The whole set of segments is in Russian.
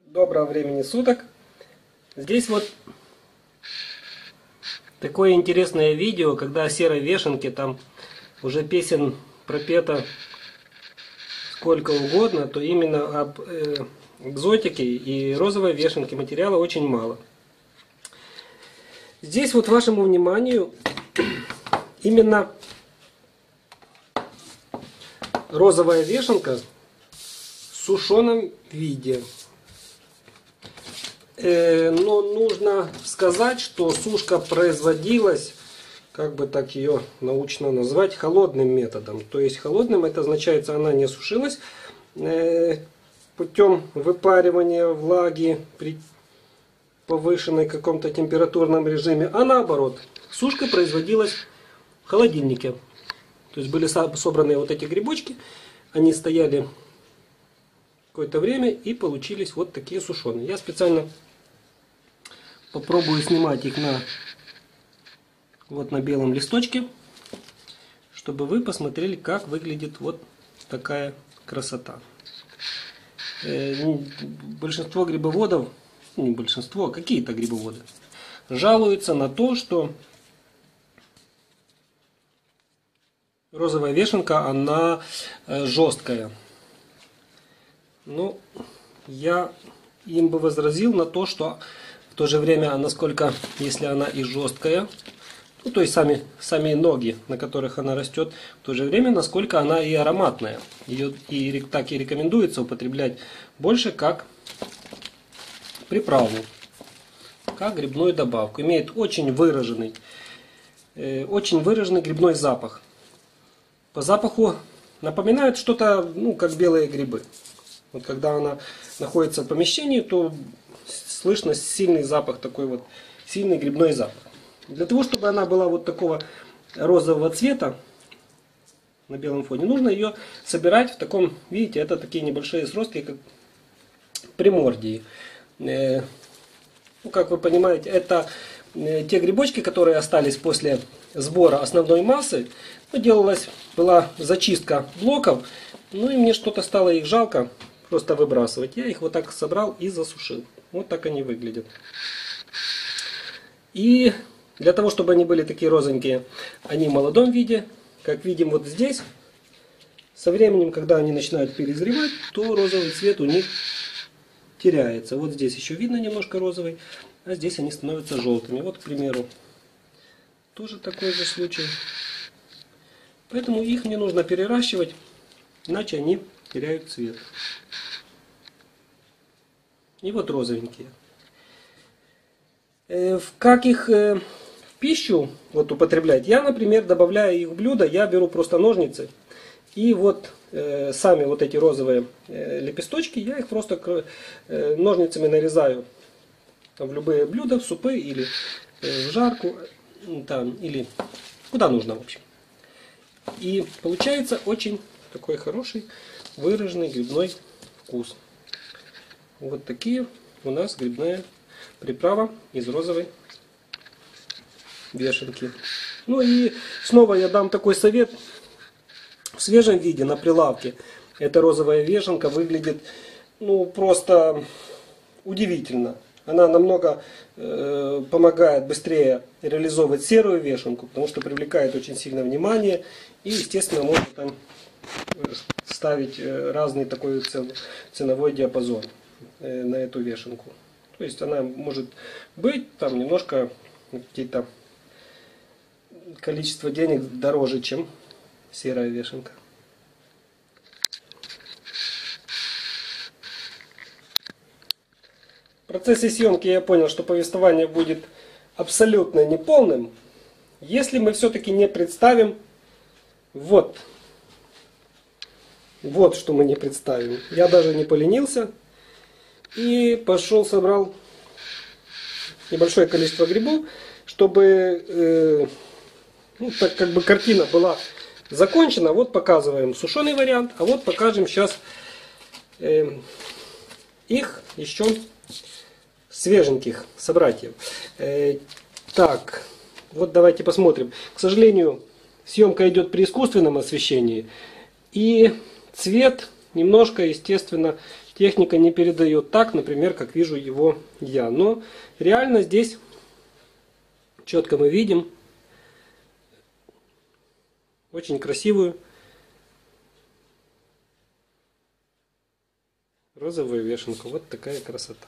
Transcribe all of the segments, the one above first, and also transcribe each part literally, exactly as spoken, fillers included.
Доброго времени суток. Здесь вот такое интересное видео, когда о серой вешенке, там уже песен пропето сколько угодно, то именно об э, экзотике и розовой вешенке материала очень мало. Здесь вот вашему вниманию именно розовая вешенка в сушеном виде. Но нужно сказать, что сушка производилась, как бы так ее научно назвать, холодным методом. То есть холодным это означает, что она не сушилась путем выпаривания влаги при повышенной каком-то температурном режиме, а наоборот, сушка производилась в холодильнике. То есть были собраны вот эти грибочки, они стояли какое-то время и получились вот такие сушеные. Я специально попробую снимать их на вот на белом листочке, чтобы вы посмотрели, как выглядит вот такая красота. Большинство грибоводов, не большинство, а какие-то грибоводы жалуются на то, что розовая вешенка, она жесткая. Ну, я им бы возразил на то, что в то же время, насколько, если она и жесткая, ну, то есть сами, сами ноги, на которых она растет, в то же время, насколько она и ароматная. Ее и так и рекомендуется употреблять больше как приправу, как грибную добавку. Имеет очень выраженный, э, очень выраженный грибной запах. По запаху напоминает что-то, ну, как белые грибы. Вот когда она находится в помещении, то слышно сильный запах, такой вот сильный грибной запах. Для того, чтобы она была вот такого розового цвета на белом фоне, нужно ее собирать в таком, видите, это такие небольшие сростки, как примордии. Ну, как вы понимаете, это те грибочки, которые остались после сбора основной массы. Ну, делалась, была зачистка блоков, ну и мне что-то стало их жалко просто выбрасывать. Я их вот так собрал и засушил. Вот так они выглядят. И для того, чтобы они были такие розовенькие, они в молодом виде, как видим вот здесь, со временем, когда они начинают перезревать, то розовый цвет у них теряется. Вот здесь еще видно немножко розовый, а здесь они становятся желтыми. Вот, к примеру, тоже такой же случай. Поэтому их мне нужно переращивать, иначе они теряют цвет. И вот розовенькие. Как их в пищу вот употреблять? Я, например, добавляю их в блюдо, я беру просто ножницы. И вот э, сами вот эти розовые э, лепесточки, я их просто э, ножницами нарезаю там, в любые блюда, в супы или э, в жарку, там, или куда нужно, в общем. И получается очень такой хороший, выраженный грибной вкус. Вот такие у нас грибная приправа из розовой вешенки. Ну и снова я дам такой совет. В свежем виде на прилавке эта розовая вешенка выглядит, ну, просто удивительно. Она намного э, помогает быстрее реализовывать серую вешенку, потому что привлекает очень сильно внимание. И, естественно, можно там ставить разный такой ценовой диапазон э, на эту вешенку. То есть она может быть там немножко какие-то количество денег дороже, чем серая вешенка. В процессе съемки я понял, что повествование будет абсолютно неполным, если мы все-таки не представим вот. Вот что мы не представим. Я даже не поленился и пошел собрал небольшое количество грибов, чтобы э, ну, так как бы картина была закончена. Вот показываем сушеный вариант, а вот покажем сейчас э, их еще свеженьких собратьев. Э, так, вот давайте посмотрим. К сожалению, съемка идет при искусственном освещении, и цвет немножко, естественно, техника не передает так, например, как вижу его я. Но реально здесь четко мы видим очень красивую розовую вешенку. Вот такая красота.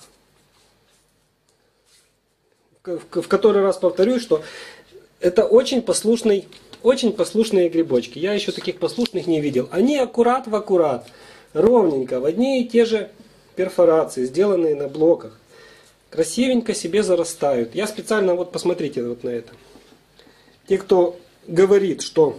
В который раз повторюсь, что это очень послушный, очень послушные грибочки. Я еще таких послушных не видел. Они аккурат в аккурат, ровненько, в одни и те же перфорации, сделанные на блоках. Красивенько себе зарастают. Я специально, вот посмотрите вот на это. Те, кто говорит, что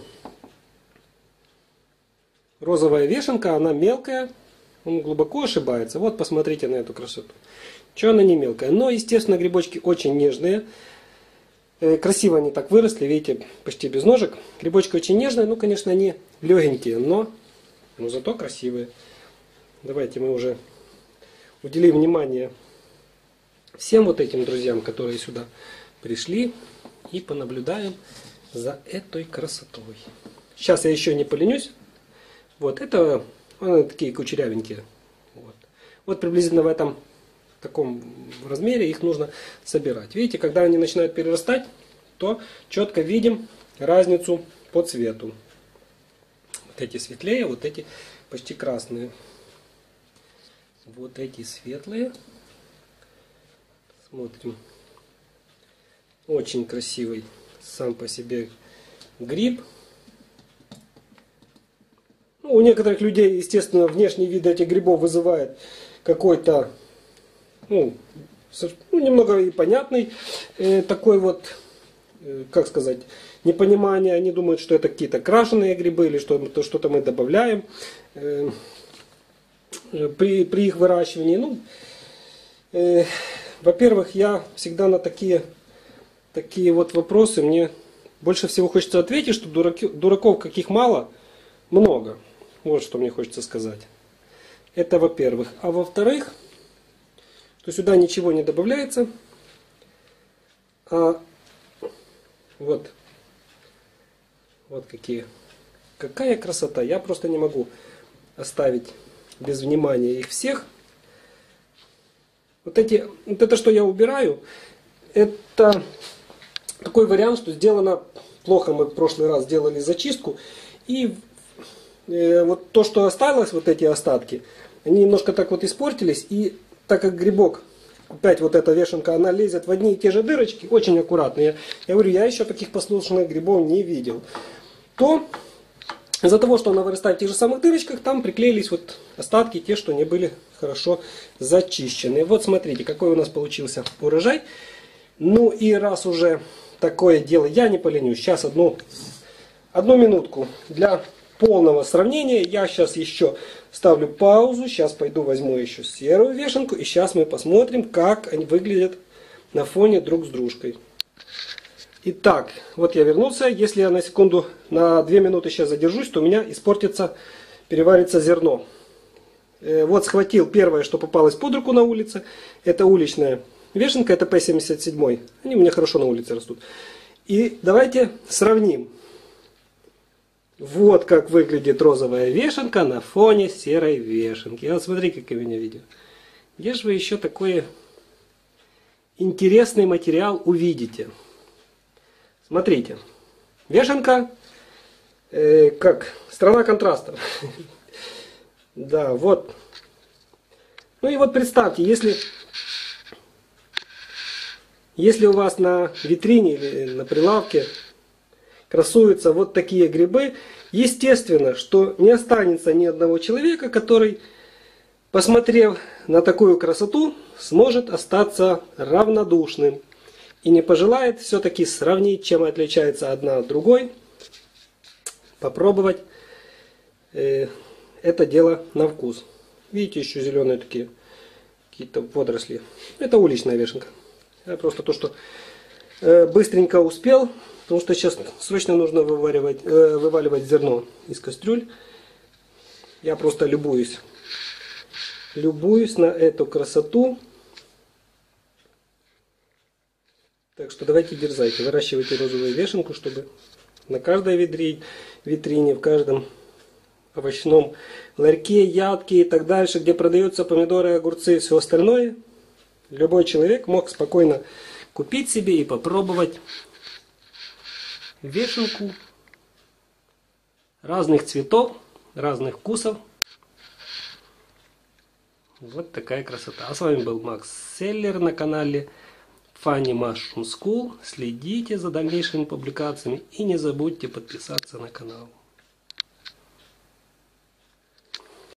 розовая вешенка, она мелкая, он глубоко ошибается. Вот посмотрите на эту красоту. Что она не мелкая? Но, естественно, грибочки очень нежные. Красиво они так выросли, видите, почти без ножек. Грибочки очень нежные, ну, конечно, они легенькие, но, но зато красивые. Давайте мы уже уделим внимание всем вот этим друзьям, которые сюда пришли, и понаблюдаем за этой красотой. Сейчас я еще не поленюсь. Вот, это они такие кучерявенькие. Вот, вот приблизительно в этом таком размере их нужно собирать. Видите, когда они начинают перерастать, то четко видим разницу по цвету. Вот эти светлее, вот эти почти красные. Вот эти светлые. Смотрим. Очень красивый сам по себе гриб. Ну, у некоторых людей, естественно, внешний вид этих грибов вызывает какой-то, ну, ну, немного и понятный э, такой вот, э, как сказать, непонимание. Они думают, что это какие-то крашеные грибы или что-то что мы добавляем э, при, при их выращивании. Ну, э, во-первых, я всегда на такие, такие вот вопросы, мне больше всего хочется ответить, что дураки, дураков каких мало, много. Вот что мне хочется сказать. Это во-первых. А во-вторых, что сюда ничего не добавляется. А вот, вот какие. Какая красота. Я просто не могу оставить без внимания их всех. Вот, эти, вот это, что я убираю, это такой вариант, что сделано плохо. Мы в прошлый раз сделали зачистку. И э, вот то, что осталось, вот эти остатки, они немножко так вот испортились. И так как грибок, опять вот эта вешенка, она лезет в одни и те же дырочки, очень аккуратно. Я, я говорю, я еще таких послушных грибов не видел. То из-за того, что она вырастает в тех же самых дырочках, там приклеились вот остатки, те, что не были хорошо зачищены. Вот смотрите, какой у нас получился урожай. Ну и раз уже такое дело, я не поленюсь. Сейчас одну, одну минутку для полного сравнения. Я сейчас еще ставлю паузу. Сейчас пойду возьму еще серую вешенку. И сейчас мы посмотрим, как они выглядят на фоне друг с дружкой. Итак, вот я вернулся. Если я на секунду, на две минуты сейчас задержусь, то у меня испортится, переварится зерно. Вот схватил первое, что попалось под руку на улице. Это уличная вешенка, это П семьдесят семь. Они у меня хорошо на улице растут. И давайте сравним. Вот как выглядит розовая вешенка на фоне серой вешенки. Вот смотри, какое у меня видео. Где же вы еще такой интересный материал увидите? Смотрите. Вешенка, э, как страна контрастов. Да, вот. Ну и вот представьте, если, если у вас на витрине или на прилавке красуются вот такие грибы, естественно, что не останется ни одного человека, который, посмотрев на такую красоту, сможет остаться равнодушным и не пожелает все-таки сравнить, чем отличается одна от другой, попробовать э, это дело на вкус. Видите, еще зеленые такие какие-то водоросли. Это уличная вешенка. Это просто то, что э, быстренько успел, потому что сейчас срочно нужно вываривать, э, вываливать зерно из кастрюль. Я просто любуюсь. Любуюсь на эту красоту. Так что давайте дерзайте, выращивайте розовую вешенку, чтобы на каждой витрине, в каждом овощном ларьке, ядке и так дальше, где продаются помидоры, огурцы и все остальное, любой человек мог спокойно купить себе и попробовать вешалку разных цветов, разных вкусов. Вот такая красота. А с вами был Макс Селлер на канале Funny Mushroom School. Следите за дальнейшими публикациями и не забудьте подписаться на канал.